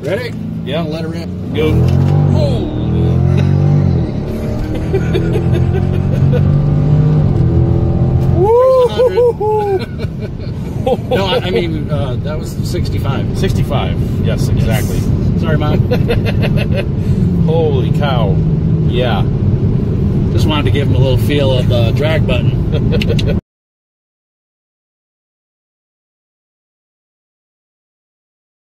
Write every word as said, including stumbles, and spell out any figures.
Ready? Yeah. Let her rip. Go. Oh. No, I, I mean, uh, that was sixty-five. sixty-five. Yes, exactly. Yes. Sorry, Mom. Holy cow. Yeah. Just wanted to give him a little feel of the drag button.